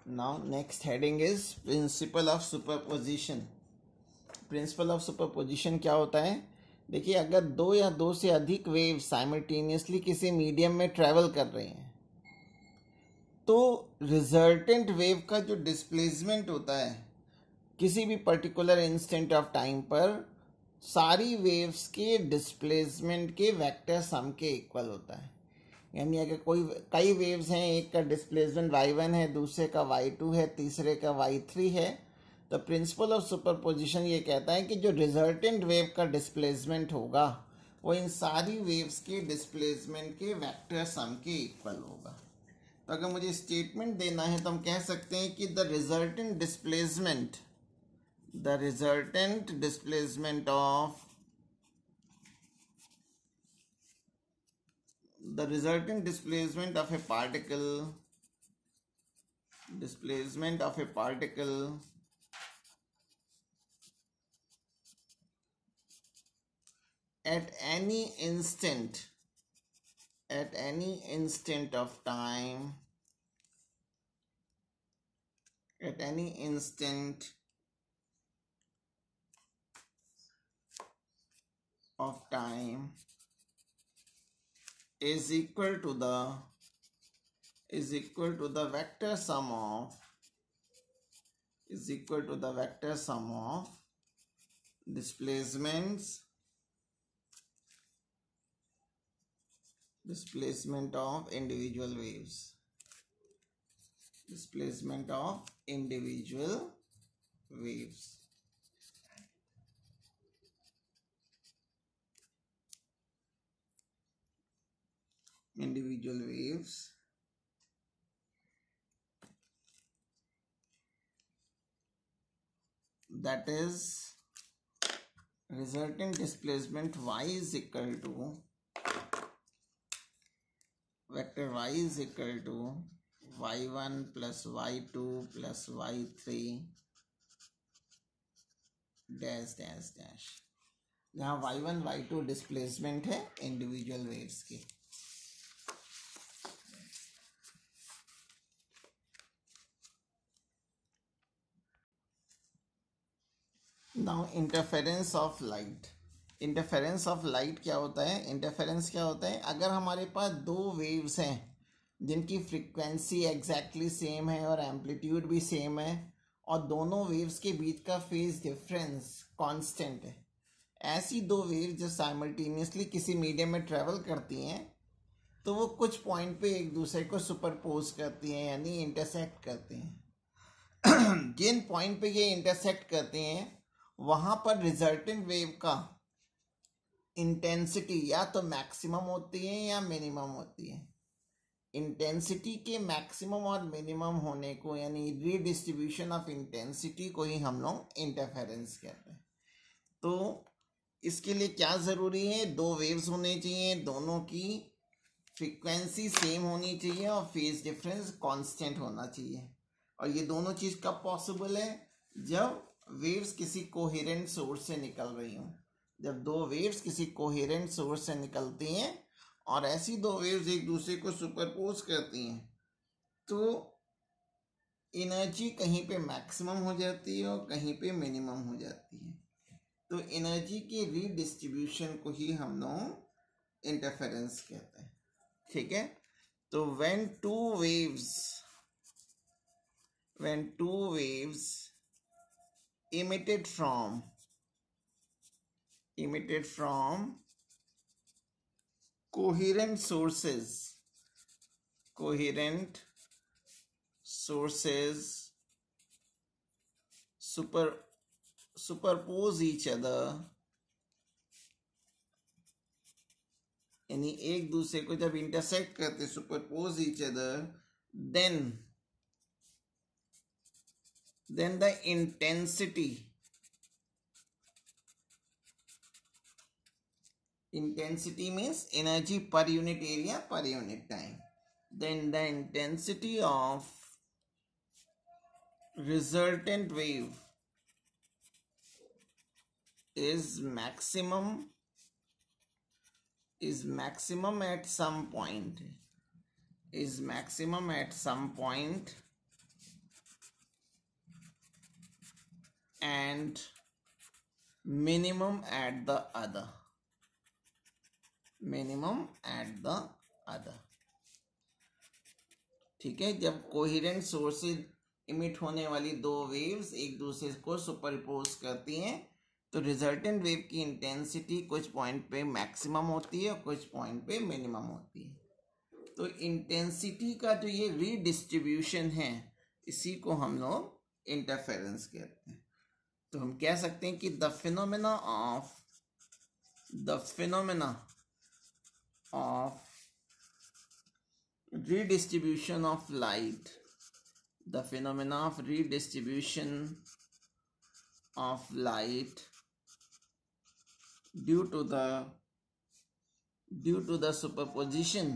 Now next heading is principle of superposition. Principle of superposition क्या होता है? देखिए, अगर दो या दो से अधिक वेव साइमल्टेनियसली किसी मीडियम में ट्रैवल कर रहे हैं तो रिजल्टेंट वेव का जो डिस्प्लेसमेंट होता है किसी भी पर्टिकुलर इंस्टेंट ऑफ टाइम पर सारी वेव्स के डिस्प्लेसमेंट के वेक्टर सम के इक्वल होता है। यानी अगर कई वेव्स हैं, एक का डिस्प्लेसमेंट y1 है, दूसरे का y2 है, तीसरे का y3 है, तो प्रिंसिपल ऑफ सुपरपोजिशन ये कहता है कि जो रिजल्टेंट वेव का डिस्प्लेसमेंट होगा वो इन सारी वेव्स के डिस्प्लेसमेंट के वेक्टर सम के इक्वल होगा। तो अगर मुझे स्टेटमेंट देना है तो हम कह सकते हैं कि the resultant displacement of the resultant displacement of a particle at any instant of time is equal to the vector sum of displacement of individual waves. Individual waves that is resultant displacement y is equal to vector y is equal to y1 plus y2 plus y3 dash dash dash, जहाँ y1 y2 displacement है individual waves की। Now interference of light. Interference of light क्या होता है? Interference क्या होता है? अगर हमारे पास दो वेव्स हैं जिनकी फ्रीक्वेंसी एग्जैक्टली सेम है और एम्पलीट्यूड भी सेम है और दोनों वेव्स के बीच का फेज डिफरेंस कांस्टेंट है, ऐसी दो वेव्स जो साइमल्टेनियसली किसी मीडियम में ट्रेवल करती हैं तो वो कुछ पॉइंट पे एक दूसरे को सुपरपोज करती हैं, यानी इंटरसेक्ट करती हैं। जिन पॉइंट पे ये इंटरसेक्ट करती हैं वहां पर रिजल्टेंट वेव का इंटेंसिटी या तो मैक्सिमम होती है या मिनिमम होती है। इंटेंसिटी के मैक्सिमम और मिनिमम होने को, यानी रीडिस्ट्रीब्यूशन ऑफ इंटेंसिटी को ही हम लोग इंटरफेरेंस कहते हैं। तो इसके लिए क्या ज़रूरी है? दो वेव्स होने चाहिए, दोनों की फ्रीक्वेंसी सेम होनी चाहिए और फेज डिफरेंस कांस्टेंट होना चाहिए। और ये दोनों चीज़ कब पॉसिबल है? जब वेव्स किसी कोहेरेंट सोर्स से निकल रही हों। जब दो वेव्स किसी कोहेरेंट सोर्स से निकलती हैं और ऐसी दो वेव्स एक दूसरे को सुपरपोज करती हैं तो एनर्जी कहीं पे मैक्सिमम हो जाती है और कहीं पे मिनिमम हो जाती है। तो एनर्जी के रीडिस्ट्रीब्यूशन को ही हम लोग इंटरफेरेंस कहते हैं। ठीक है? तो when two waves emitted from coherent sources superpose each other, यानी एक दूसरे को जब इंटरसेक्ट करते, superpose each other, then the intensity means energy per unit area per unit time, then the intensity of resultant wave is maximum at some point and minimum at the other. Minimum at the other. ठीक है, जब coherent source से emit होने वाली दो waves एक दूसरे को सुपरपोज करती हैं तो रिजल्टेंट वेव की इंटेंसिटी कुछ पॉइंट पे मैक्सिमम होती है और कुछ पॉइंट पे मिनिमम होती है. तो इंटेंसिटी का जो ये रीडिस्ट्रीब्यूशन है इसी को हम लोग इंटरफेरेंस कहते हैं. तो हम कह सकते हैं कि the phenomena of redistribution of light, the phenomena of redistribution of light due to the superposition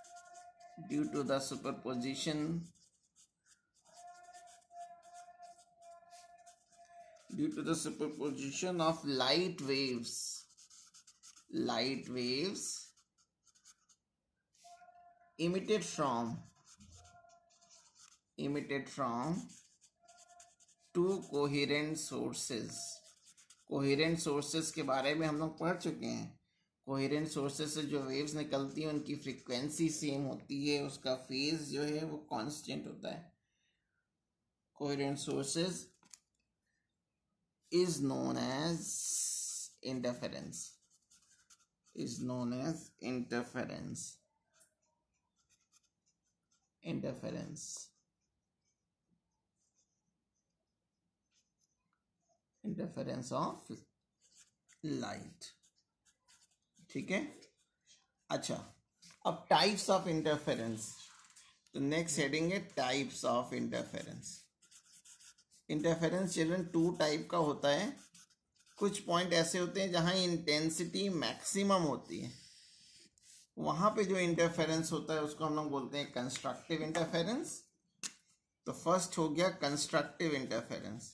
of light waves emitted from two coherent sources के बारे में हम लोग पढ़ चुके हैं. कोहेरेंट सोर्सेस से जो वेव्स निकलती हैं उनकी फ्रीक्वेंसी सेम होती है, उसका फेज जो है वो कांस्टेंट होता है. Coherent sources is known as interference. Interference of light. ठीक है. अच्छा, अब टाइप्स ऑफ इंटरफेरेंस. तो नेक्स्ट हेडिंग है types of interference. Interference children two type का होता है. कुछ पॉइंट ऐसे होते हैं जहां इंटेंसिटी मैक्सिमम होती है, वहां पे जो इंटरफेरेंस होता है उसको हम लोग बोलते हैं कंस्ट्रक्टिव इंटरफेरेंस. तो फर्स्ट हो गया कंस्ट्रक्टिव इंटरफेरेंस.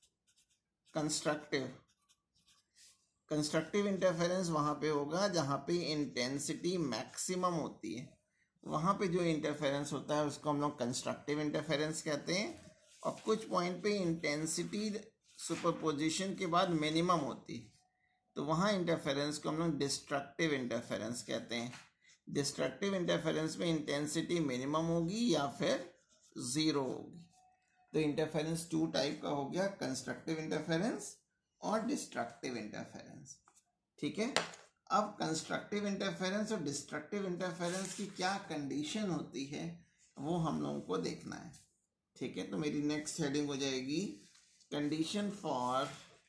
कंस्ट्रक्टिव इंटरफेरेंस वहां पे होगा जहां पे इंटेंसिटी मैक्सिमम होती है. वहां पे जो इंटरफेरेंस होता है उसको हम लोग कंस्ट्रक्टिव इंटरफेरेंस कहते हैं. और कुछ पॉइंट पे इंटेंसिटी सुपरपोजिशन के बाद मिनिमम होती है तो वहाँ इंटरफेरेंस को हम लोग डिस्ट्रक्टिव इंटरफेरेंस कहते हैं. डिस्ट्रक्टिव इंटरफेरेंस में इंटेंसिटी मिनिमम होगी या फिर ज़ीरो होगी. तो इंटरफेरेंस टू टाइप का हो गया, कंस्ट्रक्टिव इंटरफेरेंस और डिस्ट्रक्टिव इंटरफेरेंस. ठीक है. अब कंस्ट्रक्टिव इंटरफेरेंस और डिस्ट्रक्टिव इंटरफेरेंस की क्या कंडीशन होती है वो हम लोगों को देखना है. ठीक है. तो मेरी नेक्स्ट हेडिंग हो जाएगी condition for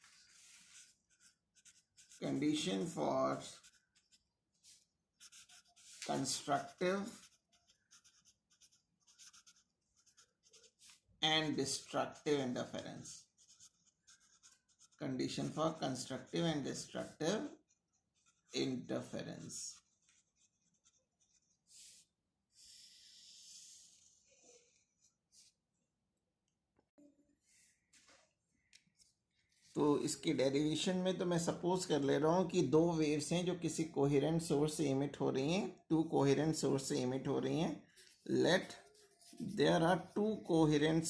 constructive and destructive interference. Condition for constructive and destructive interference. तो इसकी डेरिवेशन में तो मैं सपोज कर ले रहा हूँ कि दो वेव्स हैं जो किसी कोहेरेंट सोर्स से इमिट हो रही हैं, टू कोहेरेंट सोर्स से इमिट हो रही हैं. Let there are two coherent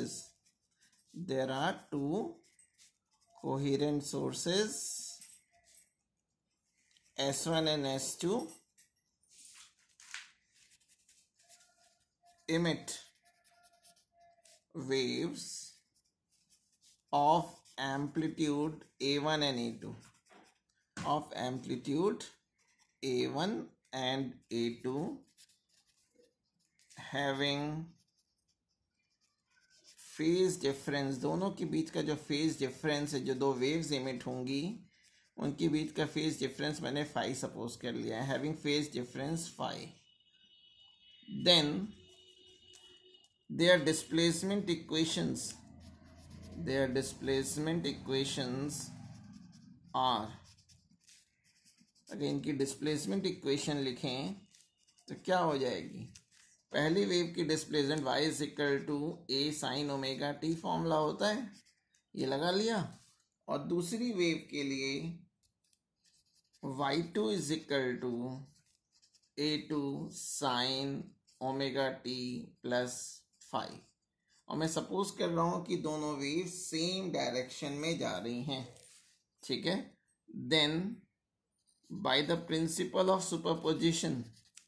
sources S1 and S2 emit waves of amplitude A1 and A2, of amplitude A1 and A2 having phase difference. दोनों के बीच का जो फेज डिफरेंस है, जो दो वेव्स इमिट होंगी उनके बीच का फेज डिफरेंस मैंने फाई सपोज कर लिया है. Having phase difference phi, then their displacement equations are, अगर इनकी डिस्प्लेसमेंट इक्वेशन लिखें तो क्या हो जाएगी. पहली वेव की displacement y is equal to a sin omega t formula होता है, ये लगा लिया. और दूसरी वेव के लिए y2 is equal to a2 sin omega t plus phi. और मैं सपोज कर रहा हूं कि दोनों वेव सेम डायरेक्शन में जा रही हैं, ठीक है। Then by the principle of superposition,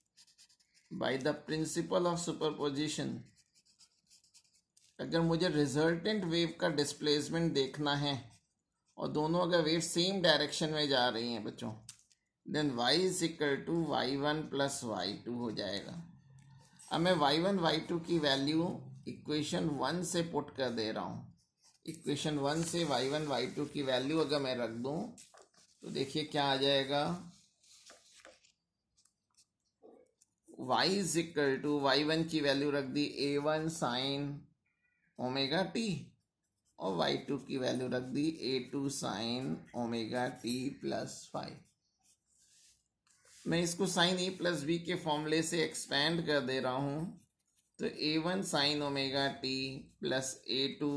अगर मुझे रिजल्टेंट वेव का डिस्प्लेसमेंट देखना है और दोनों अगर वेव सेम डायरेक्शन में जा रही हैं बच्चों, then y is equal to y1 plus y2 हो जाएगा। अब मैं y1 y2 की वैल्यू इक्वेशन 1 से पुट कर दे रहा हूँ। इक्वेशन 1 से y1 y2 की वैल्यू अगर मैं रख दूँ तो देखिए क्या आ जाएगा, y is equal to y1 की वैल्यू रख दी a1 साइन ओमेगा टी और y2 की वैल्यू रख दी a2 sine omega t plus 5। मैं इसको साइन a प्लस बी के फॉर्मूले से एक्सपेंड कर दे रहा हूं, तो a1 sine omega t plus a2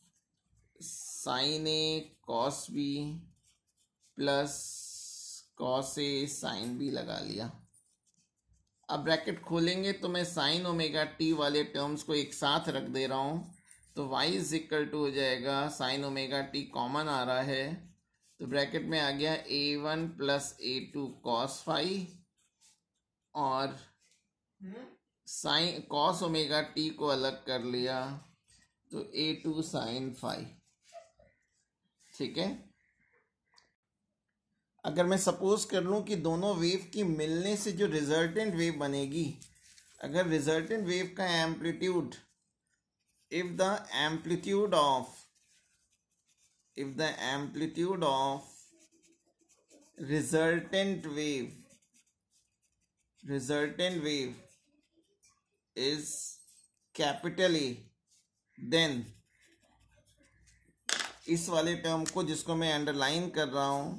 sine a cos B plus cos A sine B लगा लिया। अब ब्रैकेट खोलेंगे तो मैं साइन ओमेगा टी वाले टर्म्स को एक साथ रख दे रहा हूं, तो y इज इक्वल टू हो जाएगा, साइन ओमेगा टी कॉमन आ रहा है तो ब्रैकेट में आ गया a1 plus a2 cos phi और साइन कॉस ओमेगा टी को अलग कर लिया तो a2 साइन फाई, ठीक है। अगर मैं सपोज कर लूं कि दोनों वेव की मिलने से जो रिजल्टेंट वेव बनेगी, अगर रिजल्टेंट वेव का amplitude if the amplitude of resultant wave is capital A, then इस वाले टर्म को जिसको मैं अंडरलाइन कर रहा हूं,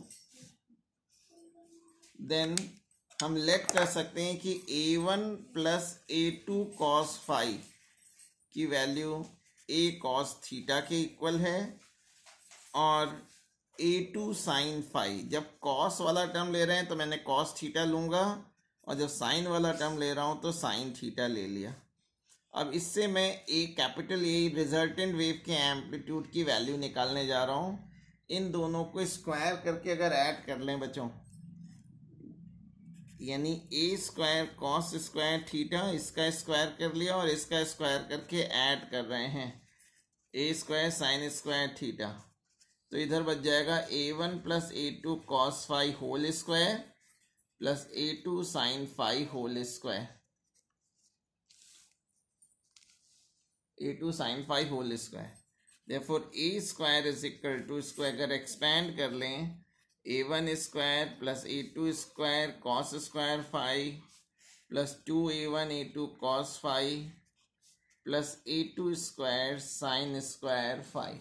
देन हम लेट कर सकते हैं कि a1 plus a2 cos phi की वैल्यू a कॉस थीटा के इक्वल है और a2 साइन फाई। जब कॉस वाला टर्म ले रहे हैं तो मैंने कॉस थीटा लूंगा और जब साइन वाला टर्म ले रहा हूं तो साइन थीटा ले लिया। अब इससे मैं कैपिटल ए रिजल्टेंट वेव के एम्पलीट्यूड की वैल्यू निकालने जा रहा हूं। इन दोनों को स्क्वायर करके अगर ऐड कर लें बच्चों, यानी A square cos square theta, इसका स्क्वायर कर लिया और इसका स्क्वायर करके ऐड कर रहे हैं A square sine square theta, तो इधर बच जाएगा a1 plus a2 cos phi whole square plus a2 sine phi whole square, a2 sine phi whole square. Therefore a square is equal to, इसको अगर एक्सपेंड कर लें, a1 square plus a2 square cos square phi plus 2a1 a2 cos phi plus a2 square sine square phi.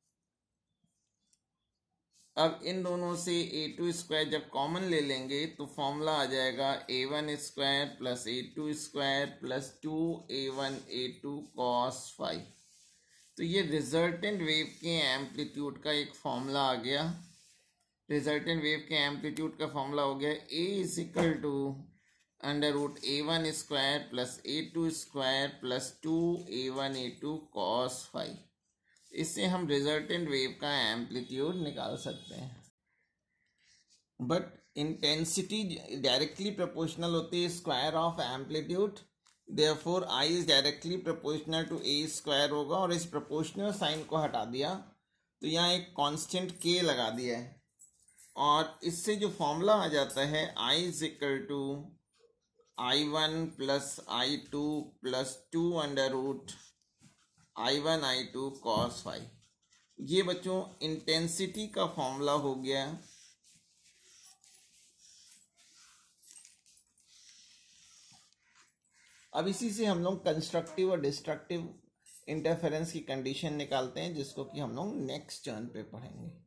अब इन दोनों से a2 square जब common ले लेंगे तो फॉर्मूला आ जाएगा a1 square plus a2 square plus 2a1 a2 cos phi. तो ये रिजल्टेंट वेव के एम्पलीट्यूड का एक फॉर्मूला आ गया। रिजल्टेंट वेव के एम्पलीट्यूड का फॉर्मूला हो गया a is equal to under root a1 square plus a2 square plus 2a1 a2 cos phi. इससे हम रिजल्टेंट वेव का एम्पलीट्यूड निकाल सकते हैं। बट इंटेंसिटी डायरेक्टली प्रोपोर्शनल होती है square of amplitude, therefore i is directly proportional to a square होगा और इस प्रोपोर्शनल साइन को हटा दिया तो यहाँ एक कांस्टेंट k लगा दिया है और इससे जो फॉर्मूला आ जाता है i is equal to i1 plus i2 plus 2 under root i1 i2 cos phi. ये बच्चों इंटेंसिटी का फॉर्मूला हो गया। अब इसी से हम लोग कंस्ट्रक्टिव और डिस्ट्रक्टिव इंटरफेरेंस की कंडीशन निकालते हैं, जिसको कि हम लोग नेक्स्ट टर्न पे पढ़ेंगे।